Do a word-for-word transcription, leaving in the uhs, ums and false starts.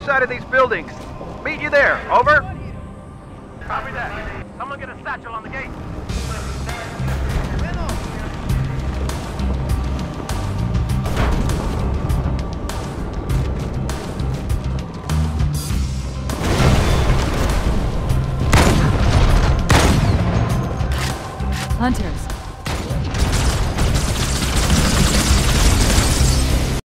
Side of these buildings. Meet you there. Over. Copy that. Someone get a satchel on the gate. Hunters.